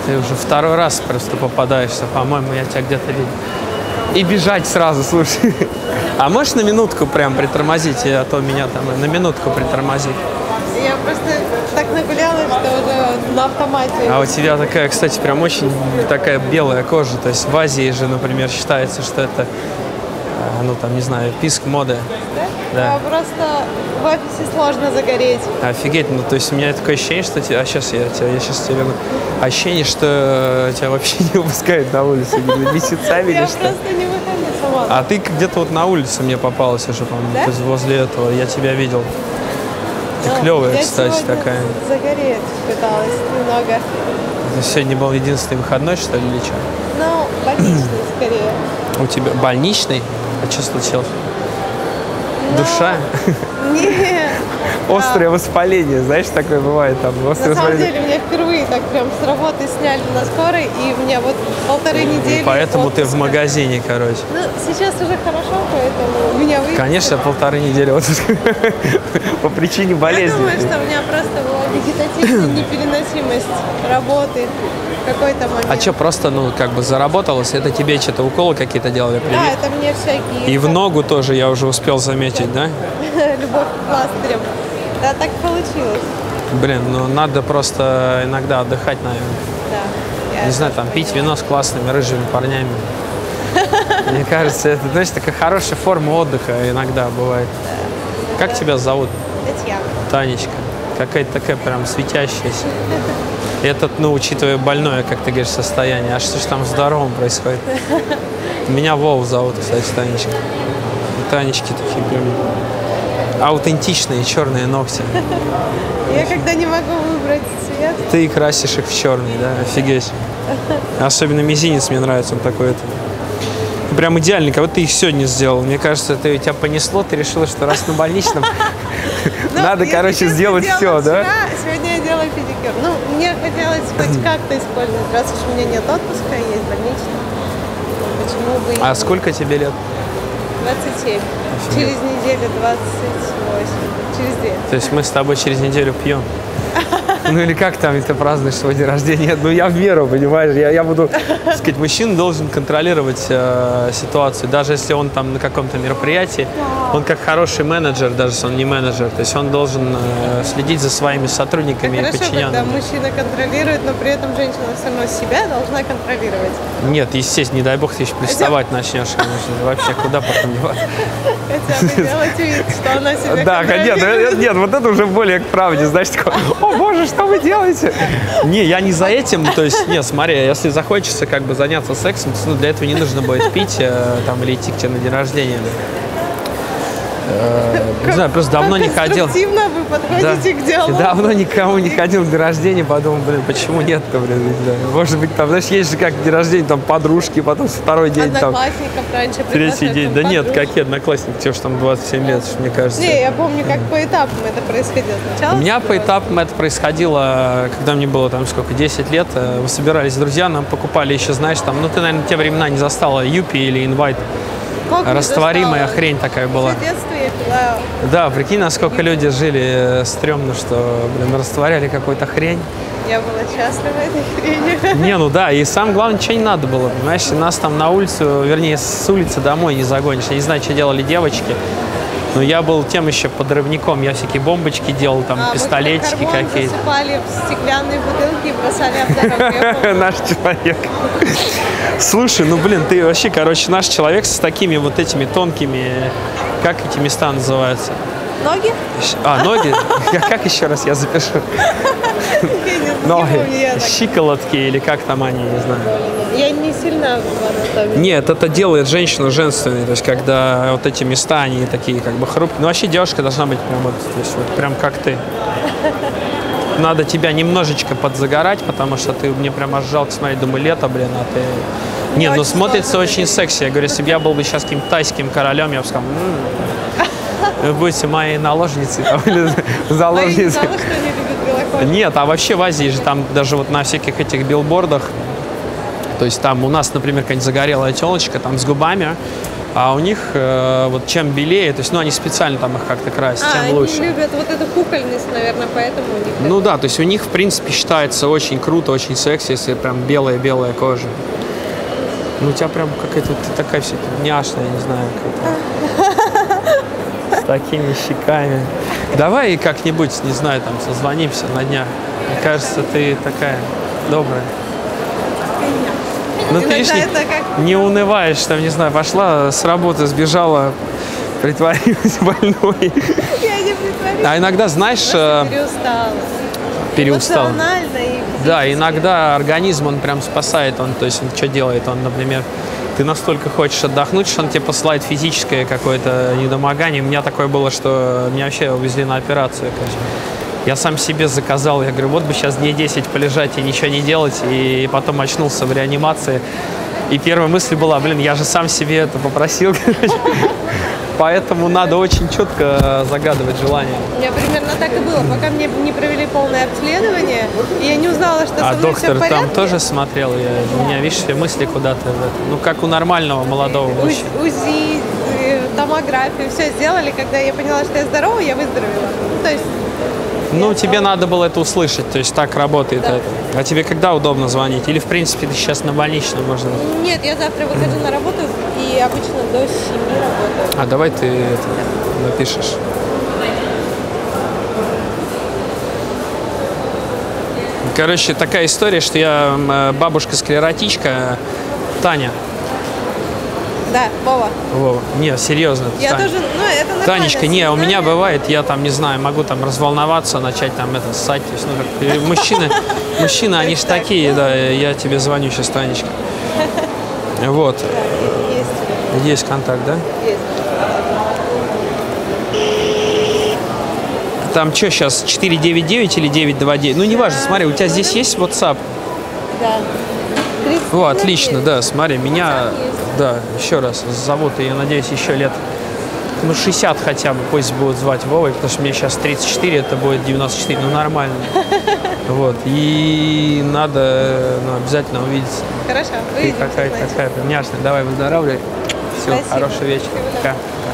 Ты уже второй раз просто попадаешься, по-моему, я тебя где-то видел. И бежать сразу, слушай. А можешь на минутку прям притормозить, а то меня там на минутку притормозить? Я просто так нагулялась, что уже на автомате. А у тебя такая, кстати, прям очень такая белая кожа. То есть в Азии же, например, считается, что это, ну там, не знаю, писк моды. Да? А просто в офисе сложно загореть. Офигеть, ну то есть у меня такое ощущение, что тебя... А сейчас я сейчас тебе верну. Ощущение, что тебя вообще не выпускают на улицу месяцами или что? Я просто не выхожу сама. А ты где-то вот на улице мне попалась уже, по-моему, да? То есть возле этого. Я тебя видел. Ты клевая, кстати, такая. Загореть пыталась немного. Сегодня был единственный выходной, что ли, или что? Ну, больничный скорее. У тебя больничный? А что случилось? Душа? Нет. Острое воспаление, знаешь, такое бывает там. На самом деле, меня впервые так прям с работы сняли на скорой, и у меня вот 1,5 недели. И поэтому ты в магазине, короче. Ну, сейчас уже хорошо, поэтому меня выпустили. Конечно, 1,5 недели вот по причине болезни. Я думаю, что у меня просто была вегетативная непереносимость работы в какой-то момент. А что, просто, ну, как бы заработалось? Это тебе что-то уколы какие-то делали? Да, это мне всякие. И в ногу тоже я уже успел заметить, да? Любовь к пластырям. Да, так получилось. Блин, ну надо просто иногда отдыхать, наверное. Да. Не знаю, там пить вино с классными рыжими парнями. Мне кажется, это, знаешь, такая хорошая форма отдыха иногда бывает. Как тебя зовут? Татьяна. Танечка. Какая-то такая прям светящаяся. Этот, ну, учитывая больное, как ты говоришь, состояние, а что же там здоровым происходит? Меня Вов зовут, кстати, Танечка. И Танечки такие прям аутентичные черные ногти. Я когда не могу выбрать цвет. Ты красишь их в черный, да? Офигеть. Особенно мизинец мне нравится, он такой. Прям идеальный, как ты их сегодня сделал. Мне кажется, тебя понесло, ты решила, что раз на больничном, надо, короче, сделать все, да? Сегодня я делаю педикюр. Ну, мне хотелось хоть как-то использовать, раз уж у меня нет отпуска, есть больничный. Почему бы и... А сколько тебе лет? 27. Через неделю 28. Через 2. То есть мы с тобой через неделю пьем? Ну или как там ты празднуешь свой день рождения? Ну я в меру, понимаешь, я буду, так сказать, мужчина должен контролировать ситуацию, даже если он там на каком-то мероприятии, он как хороший менеджер, даже если он не менеджер, то есть он должен следить за своими сотрудниками и подчиненными. Когда мужчина контролирует, но при этом женщина все равно себя должна контролировать. Нет, естественно, не дай бог ты еще приставать начнешь, конечно, вообще куда потом деваться. Хотя бы делать вид, что она себя контролирует. Да, нет, вот это уже более к правде, знаешь, такое, о боже, что вы делаете? Не, я не за этим, то есть, нет, смотри, если захочется как бы заняться сексом, то для этого не нужно будет пить там или идти к тебе на день рождения. Не знаю, просто давно не ходил. Конструктивно вы подходите к диалогу. Давно никому не ходил на день рождения, подумал, блин, почему нет-то, блин, да. Может быть, там, знаешь, есть же как день рождения, там, подружки, потом второй день, там, раньше третий день. Да нет, какие одноклассники, тебе же там 27 лет, мне кажется. Не, я помню, как по этапам это происходило. Сначала у меня по этапам это происходило, когда мне было, там, сколько, 10 лет, мы собирались друзья, нам покупали еще, знаешь, там, ну, ты, наверное, те времена не застала, Юпи или Инвайт. Растворимая хрень такая была. В детстве я пила. Да, прикинь, насколько люди жили стрёмно, что, блин, растворяли какую-то хрень. Я была счастлива этой хренью. Не, ну да, и самое главное, ничего не надо было, понимаешь, нас там на улицу, вернее, с улицы домой не загонишь. Я не знаю, что делали девочки, но я был тем еще подрывником, я всякие бомбочки делал, там, пистолетики какие-то. Засыпали в стеклянные бутылки и бросали об дорогу. Наш человек. Слушай, ну, блин, ты вообще, короче, наш человек с такими вот этими тонкими, как эти места называются? Ноги? А, ноги? Как еще раз я запишу? Ноги, щиколотки или как там они, не знаю. Я не сильно в анатомии. Нет, это делает женщину женственной, то есть когда вот эти места, они такие как бы хрупкие. Ну вообще девушка должна быть прям вот здесь, вот прям как ты. Надо тебя немножечко подзагорать, потому что ты мне прям аж жалко смотреть, думаю, лето, блин, а ты... Не, ну смотрится очень секси. Я говорю, если бы я был бы сейчас каким-то тайским королем, я бы сказал, вы будете моей наложницей или заложницей. Нет, а вообще в Азии же там даже вот на всяких этих билбордах, то есть там у нас, например, какая-нибудь загорелая телочка там с губами, А у них вот чем белее, то есть, ну, они специально там их как-то красят, тем лучше. Они любят вот эту кукольность, наверное, поэтому у них... Ну да, то есть у них, в принципе, считается очень круто, очень секси, если прям белая-белая кожа. Ну, у тебя прям какая-то, ты такая вся няшная, я не знаю, какая-то. С такими щеками. Давай как-нибудь, не знаю, там, созвонимся на днях. Мне кажется, ты такая добрая. Ну, ты видишь, не унываешь, там, не знаю, пошла с работы, сбежала, притворилась больной. Я не притворилась. А иногда, знаешь... Переустал. Да, иногда организм, он прям спасает, он, то есть, он что делает, он, например, ты настолько хочешь отдохнуть, что он тебе посылает физическое какое-то недомогание. У меня такое было, что меня вообще увезли на операцию, конечно. Я сам себе заказал, я говорю, вот бы сейчас дней 10 полежать и ничего не делать, и потом очнулся в реанимации. И первая мысль была, блин, я же сам себе это попросил, короче. Поэтому надо очень четко загадывать желание. У меня примерно так и было, пока мне не провели полное обследование, и я не узнала, что со мной все в порядке. А доктор там тоже смотрел? У меня, видишь, все мысли куда-то, ну, как у нормального молодого мужчины. УЗИ, томографию, все сделали, когда я поняла, что я здорова, я выздоровела. То есть... Ну, тебе надо было это услышать, то есть так работает это. А тебе когда удобно звонить? Или, в принципе, ты сейчас на больничном можно? Нет, я завтра выхожу на работу и обычно до 7 работаю. А давай ты это напишешь. Короче, такая история, что я бабушка-склеротичка Таня. Да, Вова. Вова. Не, серьезно. Я тоже, ну, это нормально. Танечка, не, у меня бывает, я там, не знаю, могу там разволноваться, начать там это ссать. То есть, ну, как, мужчины, они же такие, да, я тебе звоню сейчас, Танечка. Вот. Есть контакт, да? Есть. Там что сейчас, 499 или 929? Ну, неважно, смотри, у тебя здесь есть WhatsApp? Да. О, отлично, да, смотри, меня, да, еще раз зовут, и я надеюсь, еще лет, ну, 60 хотя бы, пусть будут звать Вовой, потому что мне сейчас 34, это будет 94, ну, нормально. Вот, и надо, ну, обязательно увидеться. Хорошо, ты какая-то няшная, давай, выздоравливай. Все, хороший вечер. Пока.